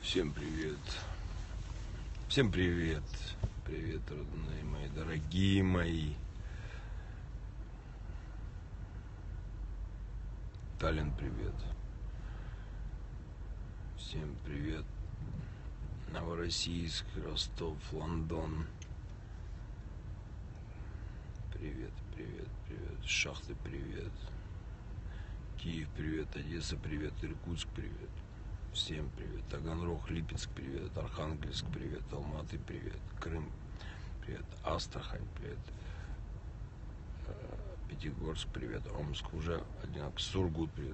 Всем привет. Всем привет. Привет, родные мои, дорогие мои. Таллин, привет. Всем привет. Новороссийск, Ростов, Лондон. Привет, привет, привет. Шахты, привет. Киев, привет. Одесса, привет. Иркутск, привет. Всем привет. Таганрог, Липецк, привет. Архангельск, привет. Алматы, привет. Крым, привет. Астрахань, привет. Пятигорск, привет. Омск, уже одинаково. Сургут, привет.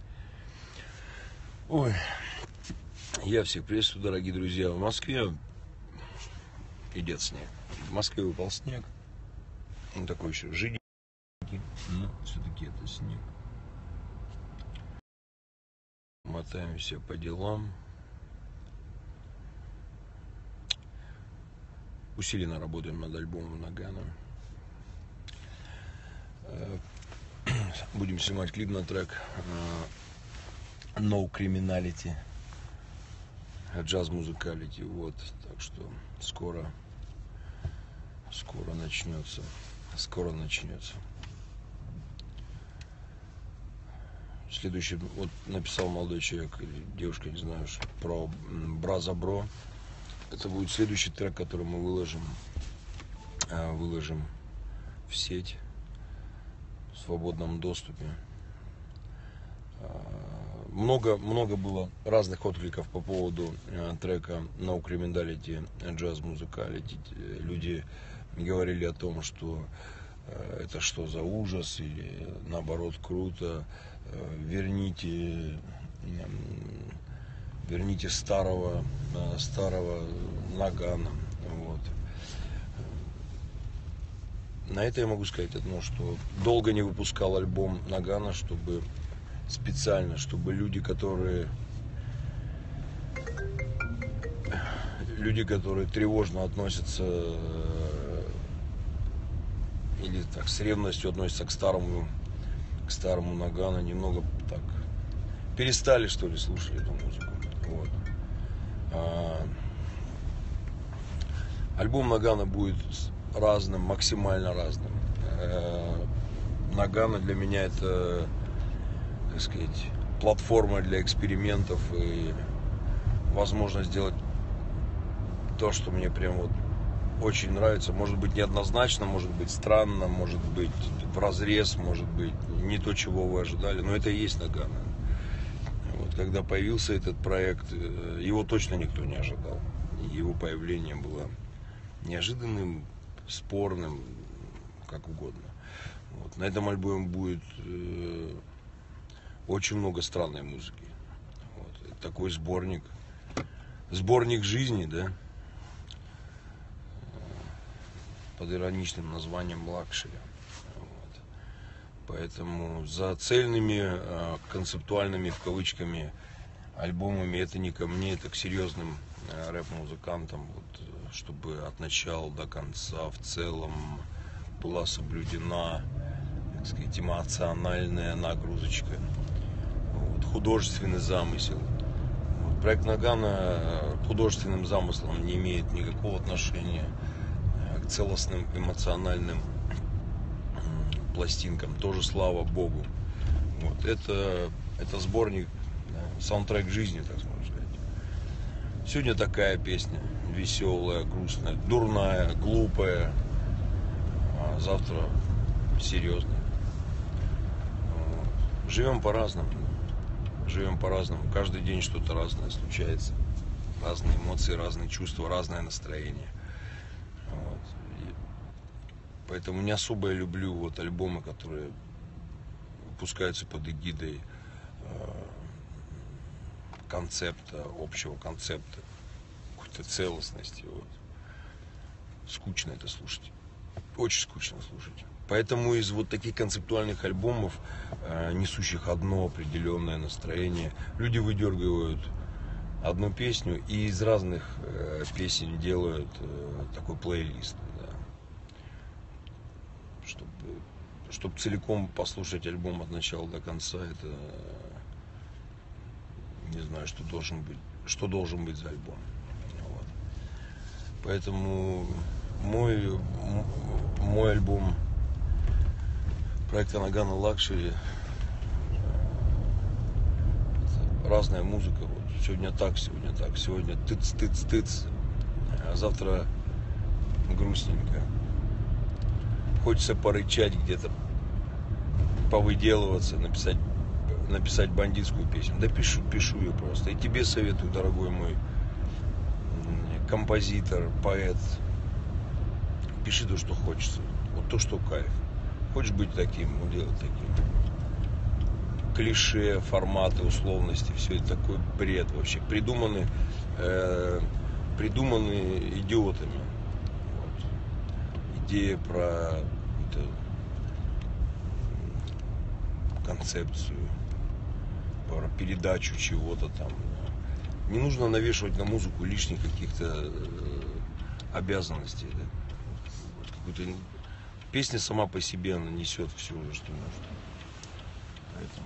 Ой, я всех приветствую, дорогие друзья. В Москве идет снег. В Москве выпал снег. Он такой еще жиденький, но все-таки это снег. Мотаемся по делам. Усиленно работаем над альбомом Нагано. Будем снимать клип на трек No Criminality, Jazz Musicality. Вот, так что скоро начнется. Скоро начнется. Следующий, вот написал молодой человек или девушка, не знаю, про Бра за Бро. Это будет следующий трек, который мы выложим в сеть в свободном доступе. Много было разных откликов по поводу трека No Criminality, Jazz Musicality. Люди говорили о том, что это что за ужас, или наоборот круто, верните старого Нагано. Вот. На это я могу сказать одно, что долго не выпускал альбом Нагано, чтобы люди, которые тревожно относятся или так с ревностью относятся к старому Нагано, немного так перестали, что ли, слушать эту музыку. Вот. Альбом Нагано будет разным, максимально разным. Нагано для меня это, так сказать, платформа для экспериментов и возможность сделать то, что мне прям вот очень нравится. Может быть неоднозначно, может быть странно, может быть вразрез, может быть не то, чего вы ожидали, но это и есть Нагано. Вот, когда появился этот проект, его точно никто не ожидал. Его появление было неожиданным, спорным, как угодно. Вот. На этом альбоме будет очень много странной музыки. Вот. Это такой сборник жизни, да, под ироничным названием «Лакшери». Вот. Поэтому за цельными, концептуальными, в кавычками, альбомами это не ко мне, это к серьезным рэп-музыкантам, вот, чтобы от начала до конца в целом была соблюдена, так сказать, эмоциональная нагрузочка, вот, художественный замысел. Вот, проект Нагано художественным замыслом не имеет никакого отношения к целостным эмоциональным пластинкам. Тоже слава Богу. Вот, это сборник, да, саундтрек жизни, так можно сказать. Сегодня такая песня, веселая, грустная, дурная, глупая, а завтра серьезная. Вот. Живем по-разному. Каждый день что-то разное случается. Разные эмоции, разные чувства, разное настроение. Вот. Поэтому не особо я люблю вот альбомы, которые выпускаются под эгидой концепта, общего концепта, какой-то целостности. Вот. Скучно это слушать. Очень скучно слушать. Поэтому из вот таких концептуальных альбомов, несущих одно определенное настроение, люди выдергивают одну песню и из разных песен делают такой плейлист. Да. Чтобы целиком послушать альбом от начала до конца, это, не знаю, что должен быть что должен быть за альбом. Вот. Поэтому мой альбом проекта Нагано Лакшери, разная музыка. Вот. Сегодня так, сегодня тыц, а завтра грустненько. Хочется порычать где-то, повыделываться, написать бандитскую песню. Да пишу ее просто. И тебе советую, дорогой мой композитор, поэт. Пиши то, что хочется. Вот то, что кайф. Хочешь быть таким, ну делай таким. Клише, форматы, условности, все это такой бред вообще. Придуманы идиотами. Вот. Идея про концепцию, про передачу чего-то там. Не нужно навешивать на музыку лишних каких-то обязанностей. Да? Вот какую-то... Песня сама по себе, она несет все, что нужно. Поэтому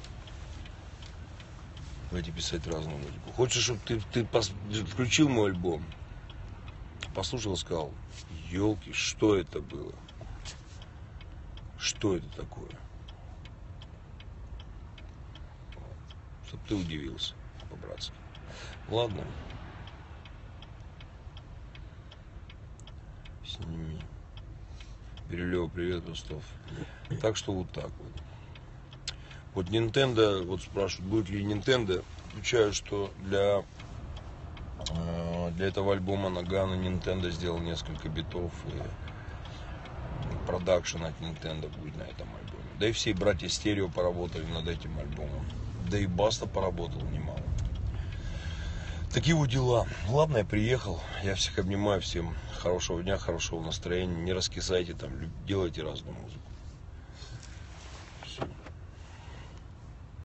давайте писать разную музыку. Хочешь, чтобы ты включил мой альбом, послушал, сказал: елки, что это было? Что это такое? Чтоб ты удивился по-братски. Ладно. Сними. Бирюлева, привет, Ростов. Так что вот так вот. Вот Nintendo, вот спрашивают, будет ли Nintendo. Отвечаю, что для этого альбома Нагано Nintendo сделал несколько битов, и продакшн от Nintendo будет на этом альбоме. Да и все братья Стерео поработали над этим альбомом. Да и Баста поработал немало. Такие вот дела. Ладно, я приехал. Я всех обнимаю. Всем хорошего дня, хорошего настроения. Не раскисайте там, делайте разную музыку.